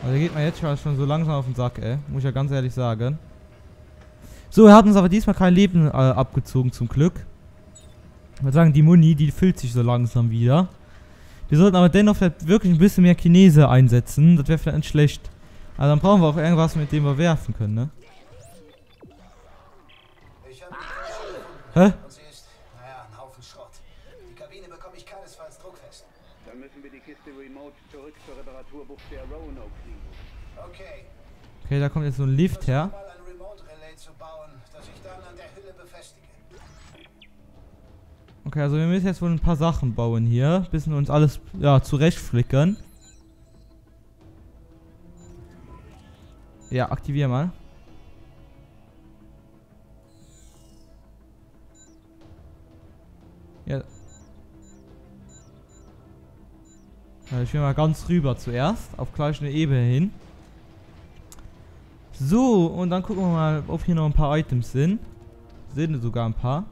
Also geht mir jetzt schon so langsam auf den Sack, ey. Muss ich ja ganz ehrlich sagen. So, er hat uns aber diesmal kein Leben abgezogen, zum Glück. Ich würde sagen, die Muni, die füllt sich so langsam wieder. Wir sollten aber dennoch vielleicht wirklich ein bisschen mehr Chinese einsetzen. Das wäre vielleicht nicht schlecht. Aber dann brauchen wir auch irgendwas, mit dem wir werfen können, ne? Hä? Und sie ist, naja, ein Haufen Schrott. Die Kabine bekomme ich keinesfalls druckfest. Dann müssen wir die Kiste remote zurück zur Reparaturbucht der Roanoke fliegen. Okay. Okay, da kommt jetzt so ein Lift her. Mal ein Remote-Relay zu bauen, das ich dann an der Hülle befestige. Okay, also wir müssen jetzt wohl ein paar Sachen bauen hier. Bisschen uns alles, ja, zurechtflickern. Ja, aktivier mal. Ja. Ich will mal ganz rüber zuerst. Auf gleich eine Ebene hin. So, und dann gucken wir mal, ob hier noch ein paar Items sind. Sind sogar ein paar.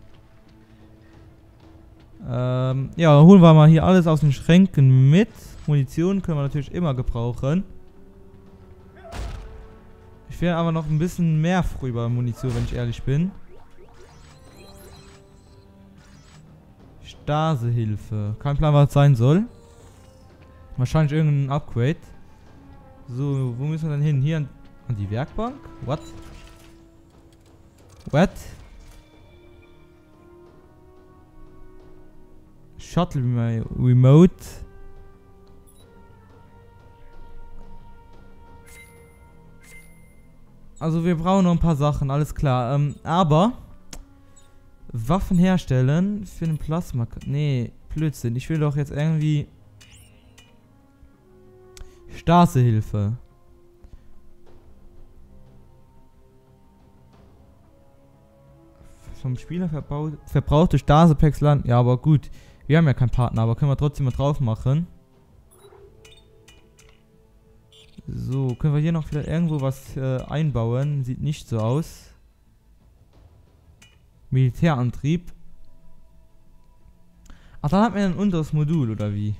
Ja, holen wir mal hier alles aus den Schränken mit. Munition können wir natürlich immer gebrauchen. Ich wäre aber noch ein bisschen mehr froh über Munition, wenn ich ehrlich bin. Stasehilfe. Kein Plan, was es sein soll. Wahrscheinlich irgendein Upgrade. So, wo müssen wir denn hin? Hier an die Werkbank? What? What? Shuttle Remote. Also wir brauchen noch ein paar Sachen, alles klar. Aber Waffen herstellen für den Plasma. Nee, Blödsinn. Ich will doch jetzt irgendwie Stasehilfe. Vom Spieler verbrauchte Stasepacks landen. Ja, aber gut. Wir haben ja keinen Partner, aber können wir trotzdem mal drauf machen. So, können wir hier noch vielleicht irgendwo was einbauen? Sieht nicht so aus. Militärantrieb. Ach, dann hat man ein unteres Modul, oder wie?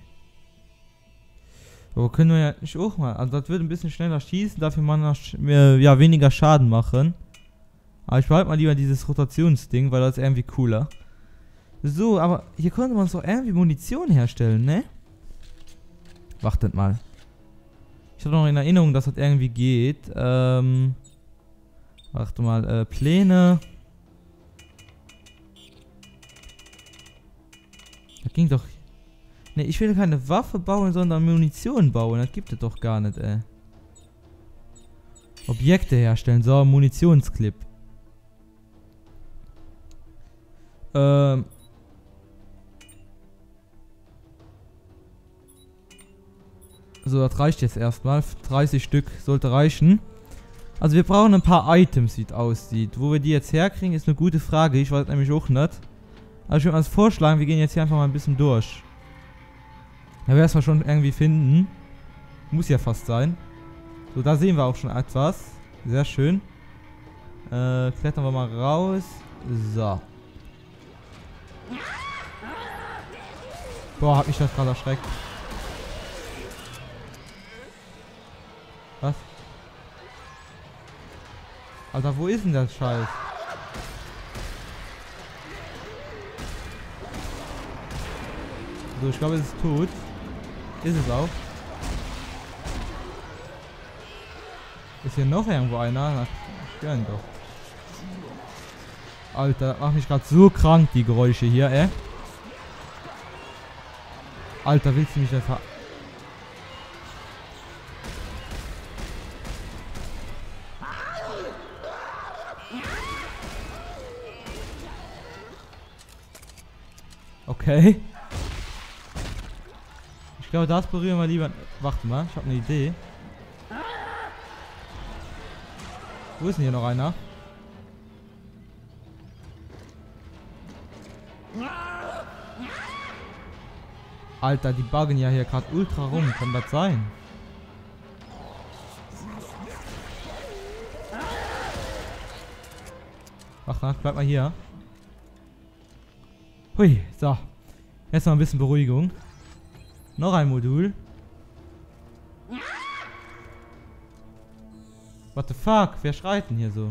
Aber können wir ja nicht auch mal. Also das würde ein bisschen schneller schießen, dafür man ja weniger Schaden machen. Aber ich behalte mal lieber dieses Rotationsding, weil das ist irgendwie cooler. So, aber hier könnte man so irgendwie Munition herstellen, ne? Wartet mal. Ich habe noch in Erinnerung, dass das irgendwie geht. Warte mal, Pläne. Das ging doch... Ne, ich will keine Waffe bauen, sondern Munition bauen. Das gibt es doch gar nicht, ey. Objekte herstellen. So, Munitionsclip. So, das reicht jetzt erstmal. 30 Stück sollte reichen. Also wir brauchen ein paar Items, wie es aussieht. Wo wir die jetzt herkriegen, ist eine gute Frage. Ich weiß nämlich auch nicht. Aber ich würde mal vorschlagen, wir gehen jetzt hier einfach mal ein bisschen durch. Da werden wir es schon irgendwie finden. Muss ja fast sein. So, da sehen wir auch schon etwas. Sehr schön. Klettern wir mal raus. So. Boah, hat mich das gerade erschreckt. Was? Alter, wo ist denn der Scheiß? So, ich glaube, es ist tot. Ist es auch. Ist hier noch irgendwo einer? Na, stören doch. Alter, das macht mich gerade so krank, die Geräusche hier, ey. Alter, willst du mich einfach... Okay. Ich glaube, das berühren wir lieber... Warte mal, ich habe eine Idee. Wo ist denn hier noch einer? Alter, die buggen ja hier gerade ultra rum. Kann das sein? Ach, na, bleib mal hier. Hui, so. Jetzt noch ein bisschen Beruhigung. Noch ein Modul. What the fuck? Wer schreit denn hier so?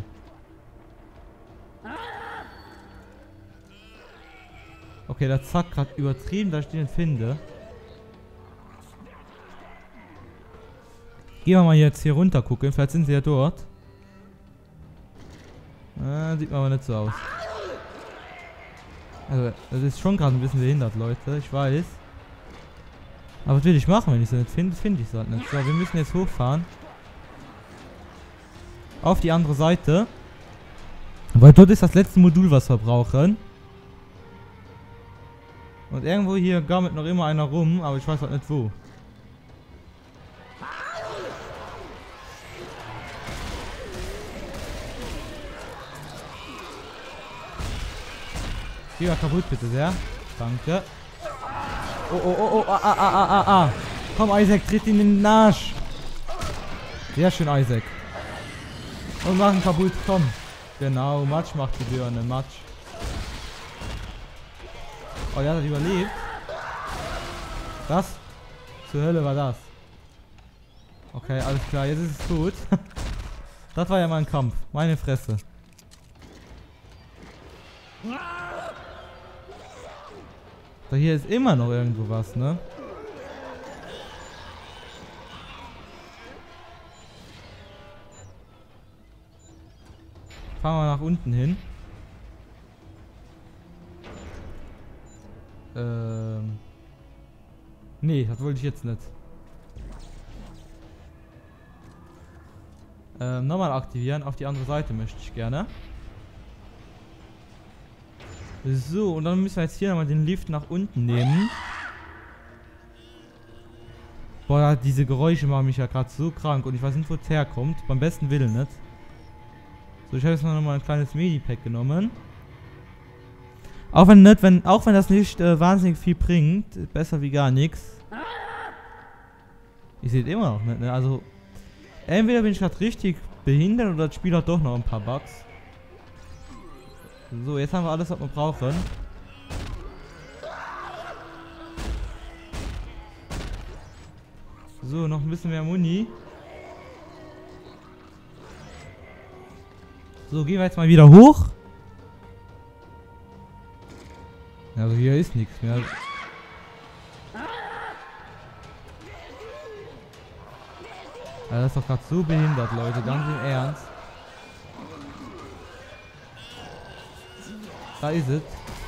Okay, der zack gerade übertrieben, dass ich den finde. Gehen wir mal jetzt hier runter gucken. Vielleicht sind sie ja dort. Sieht man aber nicht so aus. Also, das ist schon gerade ein bisschen behindert, Leute. Ich weiß. Aber was will ich machen, wenn ich sie nicht finde? Finde ich es halt nicht. So, wir müssen jetzt hochfahren. Auf die andere Seite. Weil dort ist das letzte Modul, was wir brauchen. Und irgendwo hier gammelt noch immer einer rum, aber ich weiß halt nicht wo. Geh mal kaputt bitte sehr. Danke. Oh, ah. Komm Isaac, tritt ihn in den Arsch. Sehr schön Isaac. Und mach ihn kaputt, komm. Genau, Matsch macht die Birne, Matsch. Oh, der hat das überlebt. Was? Zur Hölle war das? Okay, alles klar, jetzt ist es tot. Das war ja mal ein Kampf. Meine Fresse. Da hier ist immer noch irgendwo was, ne? Fahren wir nach unten hin. Nee, das wollte ich jetzt nicht. Nochmal aktivieren. Auf die andere Seite möchte ich gerne. So, und dann müssen wir jetzt hier nochmal den Lift nach unten nehmen. Boah, diese Geräusche machen mich ja gerade so krank und ich weiß nicht, wo es herkommt. Beim besten Willen nicht. So, ich habe jetzt nochmal ein kleines Medipack genommen. Auch wenn das nicht wahnsinnig viel bringt, besser wie gar nichts. Ich sehe es immer noch nicht, ne? Also, entweder bin ich gerade richtig behindert oder das Spiel hat doch noch ein paar Bugs. So, jetzt haben wir alles, was wir brauchen. So, noch ein bisschen mehr Muni. So, gehen wir jetzt mal wieder hoch. Also hier ist nichts mehr. Ja, das ist doch gerade so behindert, Leute. Ganz im Ernst. Da ist es.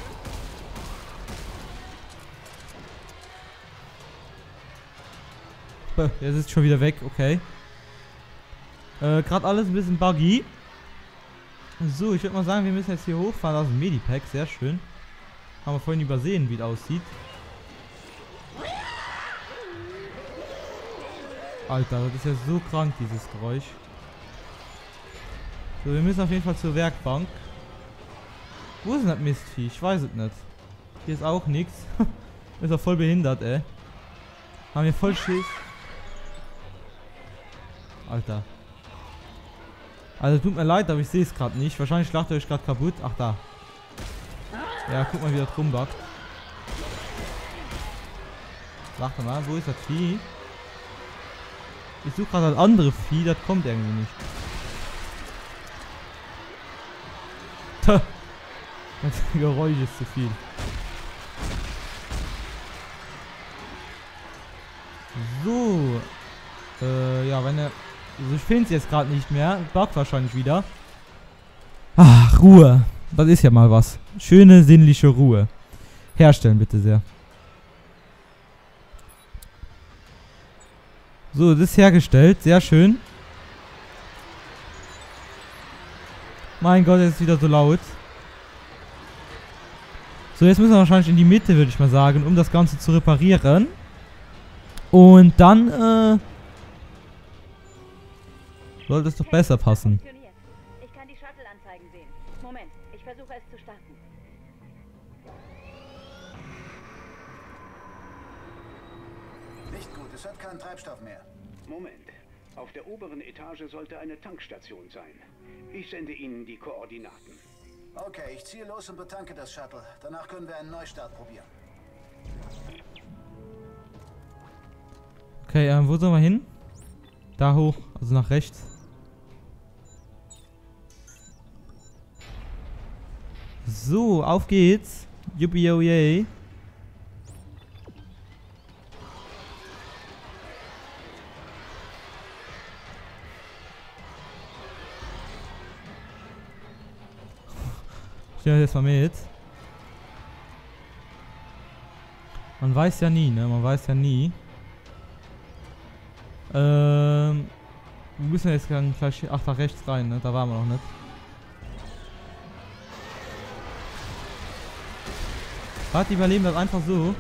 Jetzt ist es schon wieder weg, okay. Gerade alles ein bisschen buggy. So, ich würde mal sagen, wir müssen jetzt hier hochfahren aus dem Medipack. Sehr schön. Haben wir vorhin übersehen, wie es aussieht. Alter, das ist ja so krank, dieses Geräusch. So, wir müssen auf jeden Fall zur Werkbank. Wo ist denn das Mistvieh? Ich weiß es nicht. Hier ist auch nichts. Ist doch voll behindert, ey. Haben wir voll Schiss. Alter. Also tut mir leid, aber ich sehe es gerade nicht. Wahrscheinlich schlacht ihr euch gerade kaputt. Ach, da. Ja, guck mal, wie das rumbackt. Warte mal, wo ist das Vieh? Ich suche gerade das andere Vieh, das kommt irgendwie nicht. Das Geräusch ist zu viel. So. Ja, wenn er... Also ich finde es jetzt gerade nicht mehr. Buggt wahrscheinlich wieder. Ach, Ruhe. Das ist ja mal was. Schöne, sinnliche Ruhe. Herstellen bitte sehr. So, das ist hergestellt. Sehr schön. Mein Gott, jetzt ist wieder so laut. So, jetzt müssen wir wahrscheinlich in die Mitte, würde ich mal sagen, um das Ganze zu reparieren. Und dann, sollte es doch besser passen. Ich kann die Shuttle-Anzeigen sehen. Moment, ich versuche es zu starten. Nicht gut, es hat keinen Treibstoff mehr. Moment. Auf der oberen Etage sollte eine Tankstation sein. Ich sende Ihnen die Koordinaten. Okay, ich ziehe los und betanke das Shuttle. Danach können wir einen Neustart probieren. Okay, wo sollen wir hin? Da hoch, also nach rechts. So, auf geht's. Yuppie, oh yay. Ich nehme jetzt mal mit. Man weiß ja nie, ne? Man weiß ja nie. Wir müssen jetzt gleich da rechts rein, ne? Da waren wir noch nicht. Warte, die überleben das einfach so.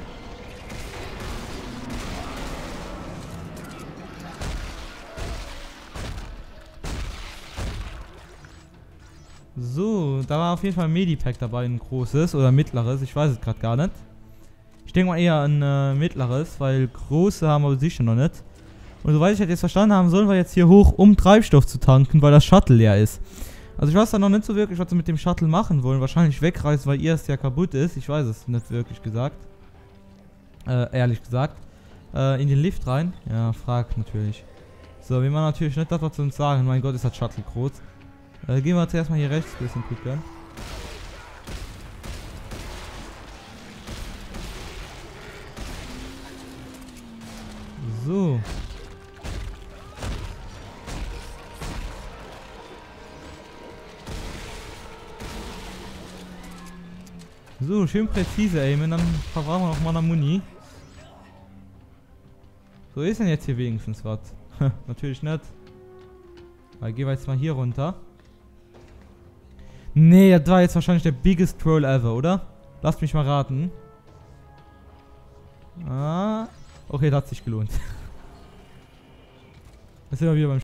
So, da war auf jeden Fall ein Medipack dabei, ein großes oder mittleres, ich weiß es gerade gar nicht. Ich denke mal eher ein mittleres, weil große haben wir sicher noch nicht. Und soweit ich jetzt verstanden habe, sollen wir jetzt hier hoch, um Treibstoff zu tanken, weil das Shuttle leer ist. Also ich weiß da noch nicht so wirklich, was sie mit dem Shuttle machen wollen. Wahrscheinlich wegreißen, weil ihr es ja kaputt ist. Ich weiß es nicht wirklich gesagt. Ehrlich gesagt. In den Lift rein? Ja, fragt natürlich. So, wir machen natürlich nicht das, was sie uns sagen. Mein Gott, ist das Shuttle groß. Gehen wir jetzt erstmal hier rechts ein bisschen gucken. So. So, schön präzise aimen, dann verbrauchen wir noch mal eine Muni. So, ist denn jetzt hier wenigstens was? Natürlich nicht. Aber gehen wir jetzt mal hier runter. Nee, das war jetzt wahrscheinlich der biggest Troll ever, oder? Lasst mich mal raten. Ah. Okay, das hat sich gelohnt. Jetzt sind wir wieder beim